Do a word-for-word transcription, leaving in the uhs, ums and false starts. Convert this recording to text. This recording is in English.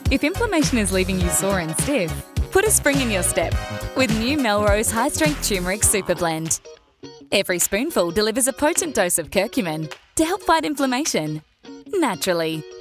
If inflammation is leaving you sore and stiff, put a spring in your step with new Melrose High-Strength Turmeric Superblend. Every spoonful delivers a potent dose of curcumin to help fight inflammation, naturally.